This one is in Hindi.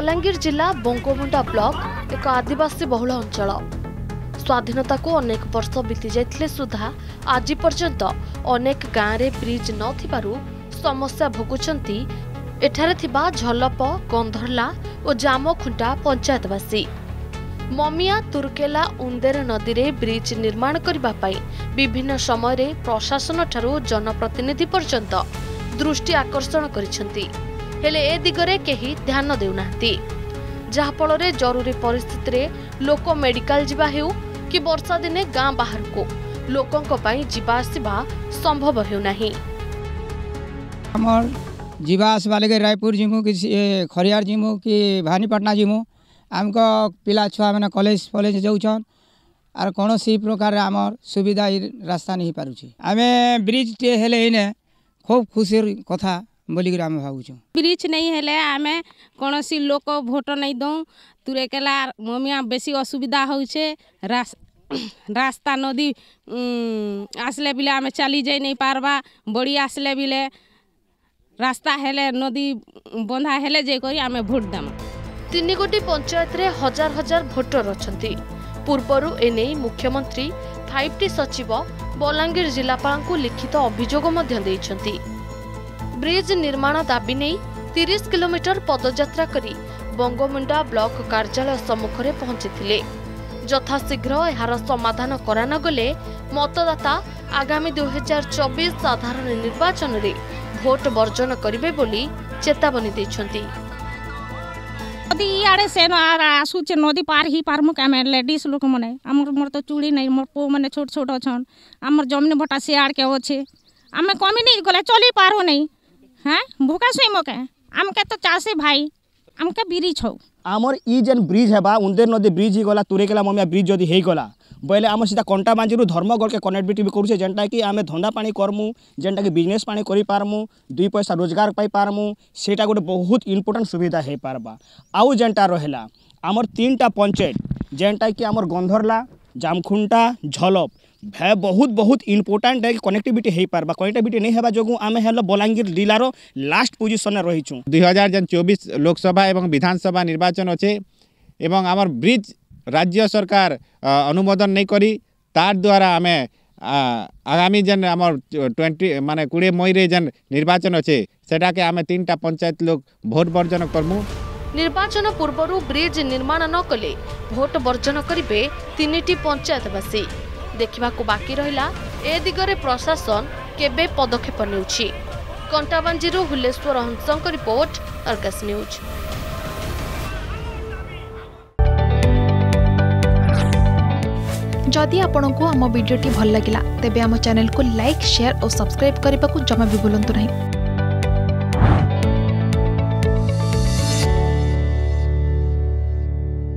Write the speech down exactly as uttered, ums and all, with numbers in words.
बलांगीर जिला बंगमुंडा ब्लॉक एक आदिवासी बहुल अंचल। स्वाधीनता को अनेक वर्ष बीती जाइथिले सुधा आज पर्यंत अनेक गाँव में ब्रिज न थिबारु समस्या भोगुचंती एठारे थिबा झलप, गंधरला और जामखुंटा पंचायतवासी। ममिया तुर्केला उंदेर नदी रे ब्रिज निर्माण करबा पई विभिन्न समय रे प्रशासन ठारू जनप्रतिनिधि पर्यंत दृष्टि आकर्षण करिसंती, हेले ए दिगरे केही ध्यान देउनांती, जहा फल रे जरूरी परिस्थिति रे लोक मेडिकल जिबा हेउ कि वर्षा दिने गाँ बाहर को लोकंक पई जिबा आसीबा संभव हेउ नाही। हमर जिबा आसबा लगे रायपुर जिमु कि खरियार जिमु कि भानीपाटना जिमु आमको पिला छुआ मैंने कॉलेज कॉलेज जाऊन आर कौन सी प्रकार आमर सुविधा रास्ता नहीं पारुछि। आमे ब्रिज टे हेले इने खूब खुशी कथा बोलिक आम भावुँ। ब्रिज नहीं हेले आमे कौन सी लोक भोट नहीं दौ तुरेकेला ममिया बेसी असुविधा होउछे। रास्ता नदी आसले बिले आमे चली जाई नहीं पारबा, बड़ी आसले बिले रास्ता हेले नदी बंधा हेले जे करी आमे भोट देमा। तीन गोटी पंचायत रे हजार हजार भोटर अछंती। पूर्वरु एने मुख्यमंत्री फाइव टी सचिव बलांगीर जिलापाल को लिखित अभियोग मध्य देइछंती। ब्रिज निर्माण दाबी नहीं तीस किलोमीटर पदयात्रा करी बंगमुंडा ब्लॉक कार्यालय सम्मुख में पहुंची। यथाशीघ्र यार समाधान करा न गले मतदाता आगामी दुई हजार चौबीस साधारण निर्वाचन में भोट वर्जन करिवे बोली चेतावनी देइछंती। नदी इे से आसूचे नदी पार ही पारमु आम लेडीज लोक मैंने आम मोर तो चूड़ी नहीं मोर पो मैंने छोट छोट अच्छन आमर जमीन भटा से आड़ के अच्छे आम कमी नहीं गले चली पारो नहीं। हाँ भूखा सुई मके आमके तो चाषी भाई आमके बिरी छौ आमर ई जेन ब्रिज है उंदेर नदी ब्रिज ही गला तुरेकेला ममिया ब्रिज जदि हो गला बोले आम सीधा कंटा बांजी धर्मगढ़ के कनेक्टिविटी भी करुचे जेनटा कि आम धंदा पानी करमु जेनटा कि बिजनेस पानी करि पारमु दुई पैसा रोजगार पाई पारमु सेटा गोटे बहुत इंपोर्टेंट सुविधा हो पारबा। आउ जेनटा रहला आमर तीन टा पंचायत जेनटा कि आमर गंधरला, जामखुंटा, झलप भे बहुत बहुत इंपोर्टेंट है कि कनेक्टिविटी हो पारबा। कनेक्टिविटी नहीं हेबा जोगु आमे हेलो बलांगीर जिलार लास्ट पोजिशन में रहीचु। दुई हजार जन चौबीस लोकसभा एवं विधानसभा निर्वाचन अच्छे एवं आमर ब्रिज राज्य सरकार अनुमोदन नहीं करी तार द्वारा आमे आगामी जन आमर ट्वेंटी माने कोड़े मई रे जन निर्वाचन अच्छे सेटा के आमे तीन टा पंचायत लोग भोट वर्जन करमु। निर्वाचन पूर्व ब्रिज निर्माण न कले भोट वर्जन करिवे तीन टी पंचायतवासी। देखा बाकी रहिला ए दिगरे प्रशासन केबे पदक्षेप नेउछि। कंटाबांजीरु हुलेश्वर हंसंक रिपोर्ट, अर्गस न्यूज। जदि आपंक आम भिडी भल लगा तेब आम चैनल को लाइक, शेयर और सब्सक्राइब करने को जमा भी भूलु नहीं।